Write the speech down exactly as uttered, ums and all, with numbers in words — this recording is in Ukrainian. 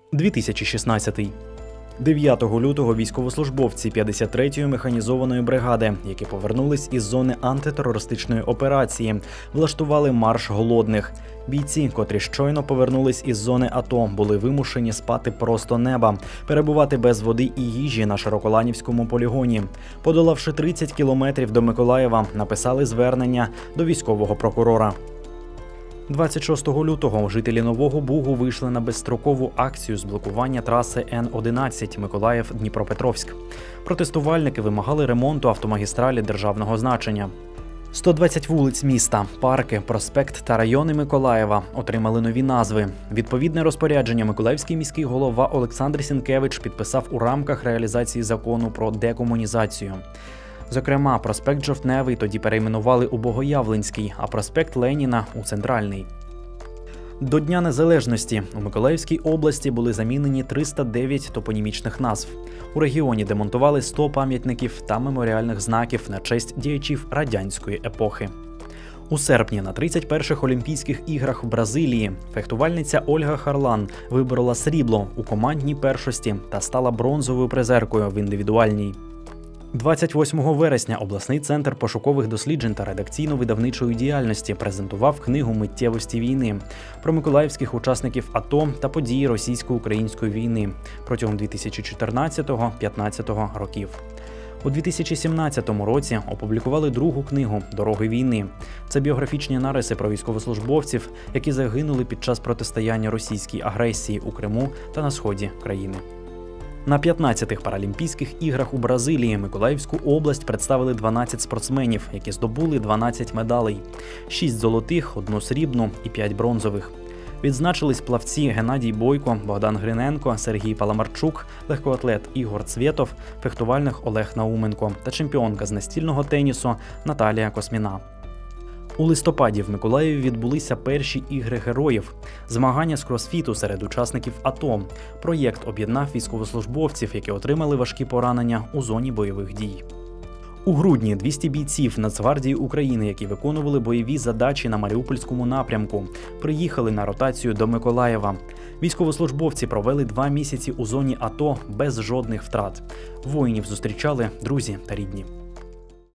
дві тисячі шістнадцятий. дев'ятого лютого військовослужбовці п'ятдесят третьої механізованої бригади, які повернулись із зони антитерористичної операції, влаштували марш голодних. Бійці, котрі щойно повернулись із зони АТО, були вимушені спати просто неба, перебувати без води і їжі на Широколанівському полігоні. Подолавши тридцять кілометрів до Миколаєва, написали звернення до військового прокурора. двадцять шостого лютого жителі Нового Бугу вийшли на безстрокову акцію з блокування траси Н одинадцять Миколаїв-Дніпропетровськ. Протестувальники вимагали ремонту автомагістралі державного значення. сто двадцять вулиць міста, парки, проспект та райони Миколаєва отримали нові назви. Відповідне розпорядження миколаївський міський голова Олександр Сінкевич підписав у рамках реалізації закону про декомунізацію. Зокрема, проспект Жовтневий тоді перейменували у Богоявленський, а проспект Леніна – у Центральний. До Дня Незалежності у Миколаївській області були замінені триста дев'ять топонімічних назв. У регіоні демонтували сто пам'ятників та меморіальних знаків на честь діячів радянської епохи. У серпні на тридцять перших Олімпійських іграх в Бразилії фехтувальниця Ольга Харлан виборола срібло у командній першості та стала бронзовою призеркою в індивідуальній. двадцять восьмого вересня обласний центр пошукових досліджень та редакційно-видавничої діяльності презентував книгу «Миттєвості війни» про миколаївських учасників АТО та події російсько-української війни протягом дві тисячі чотирнадцятого - п'ятнадцятого років. У дві тисячі сімнадцятому році опублікували другу книгу «Дороги війни». Це біографічні нариси про військовослужбовців, які загинули під час протистояння російській агресії у Криму та на сході країни. На п'ятнадцятих Паралімпійських іграх у Бразилії Миколаївську область представили дванадцять спортсменів, які здобули дванадцять медалей. шість золотих, одну срібну і п'ять бронзових. Відзначились плавці Геннадій Бойко, Богдан Гриненко, Сергій Паламарчук, легкоатлет Ігор Цвєтов, фехтувальник Олег Науменко та чемпіонка з настільного тенісу Наталія Косміна. У листопаді в Миколаєві відбулися перші ігри героїв – змагання з кросфіту серед учасників АТО. Проєкт об'єднав військовослужбовців, які отримали важкі поранення у зоні бойових дій. У грудні двісті бійців Нацгвардії України, які виконували бойові задачі на Маріупольському напрямку, приїхали на ротацію до Миколаєва. Військовослужбовці провели два місяці у зоні АТО без жодних втрат. Воїнів зустрічали друзі та рідні.